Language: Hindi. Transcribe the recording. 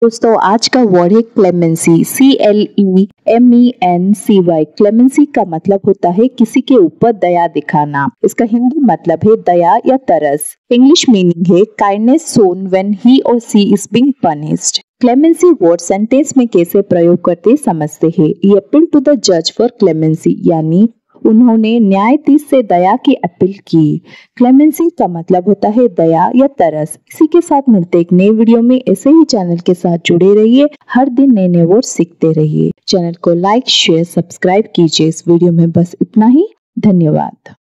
दोस्तों आज का वर्ड है क्लेमेंसी। CLEMENCY। क्लेमेंसी का मतलब होता है किसी के ऊपर दया दिखाना। इसका हिंदी मतलब है दया या तरस। इंग्लिश मीनिंग है kindness shown when he or she is being punished. Clemency word sentence में कैसे प्रयोग करते समझते हैं। ही अपील टू द जज फॉर क्लेमेंसी, यानी उन्होंने न्यायाधीश से दया की अपील की। क्लेमेंसी का मतलब होता है दया या तरस। इसी के साथ मिलते एक नए वीडियो में। ऐसे ही चैनल के साथ जुड़े रहिए, हर दिन नए नए वर्ड सीखते रहिए। चैनल को लाइक शेयर सब्सक्राइब कीजिए। इस वीडियो में बस इतना ही। धन्यवाद।